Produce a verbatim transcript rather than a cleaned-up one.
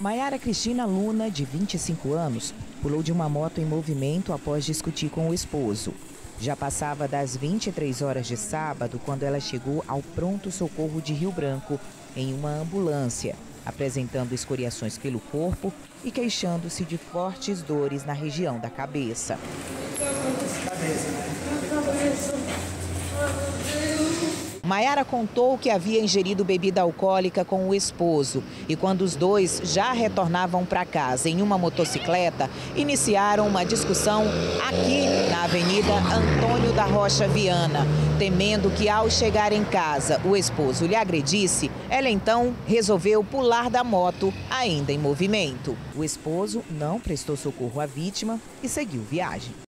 Maiara Cristina Luna, de vinte e cinco anos, pulou de uma moto em movimento após discutir com o esposo. Já passava das vinte e três horas de sábado quando ela chegou ao pronto-socorro de Rio Branco, em uma ambulância, apresentando escoriações pelo corpo e queixando-se de fortes dores na região da cabeça. Maiara contou que havia ingerido bebida alcoólica com o esposo e quando os dois já retornavam para casa em uma motocicleta, iniciaram uma discussão aqui na Avenida Antônio da Rocha Viana. Temendo que ao chegar em casa o esposo lhe agredisse, ela então resolveu pular da moto ainda em movimento. O esposo não prestou socorro à vítima e seguiu viagem.